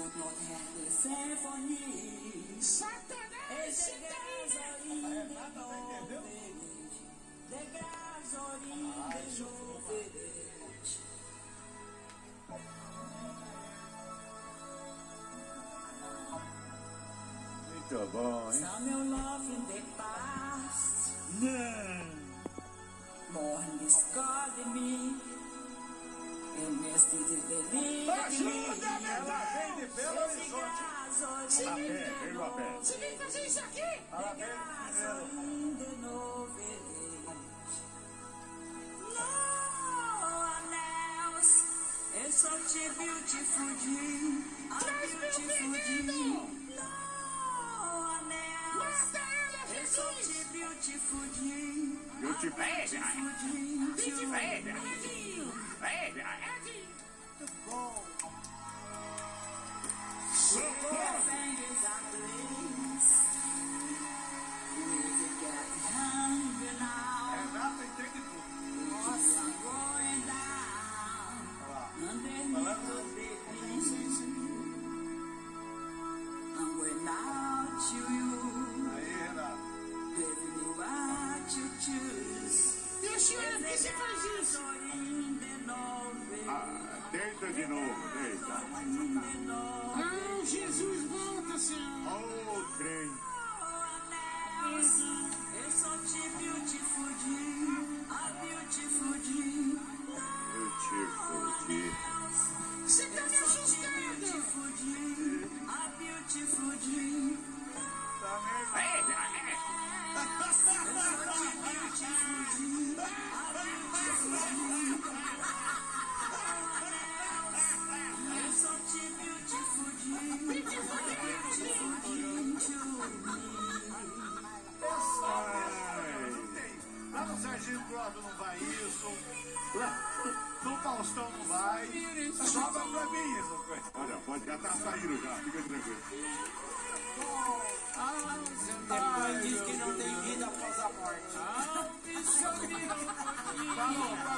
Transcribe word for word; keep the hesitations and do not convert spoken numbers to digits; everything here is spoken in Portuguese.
Satanás, muito bom, hein? Some your love in the past. Não. Born scarred me. Eu me sinto delírio. Ajuda, ela vem de Belo Horizonte. A pé, veio a pé. você vem fazer isso aqui? Ela vem primeiro. Eu sou te beautiful dream. Traz meu pedido! Mata ela, Eu sou Jesus! te beautiful dream. Eu te pego. Beautiful dream. Edinho! Edinho! Muito bom. Socorro! Fingers are blessed. If you get hungry now, Renata entende tudo. nossa, I'm going down. Underneath the babies. And without you, Aí, Renata. baby, me what you choose. E a senhora, por que você faz isso? Ah, deita de novo, deita. Não, Jesus, volta, senhor! Oh, trem. Eu sou te beautiful dream, a beautiful dream. Eu te fodi. Você tá me assustando! Beautiful dream, a beautiful dream. Tá meio... Eu sou te beautiful dream, a beautiful dream. Eu sou te beautiful dream, Beautiful dream! dream to me. Ai. Lá no Serginho Grosso não vai isso. Lá no Faustão não vai. Sobra pra mim essa coisa. Olha, pode já tá saindo já. Fica tranquilo. Depois diz que não tem vida após a morte. Falou.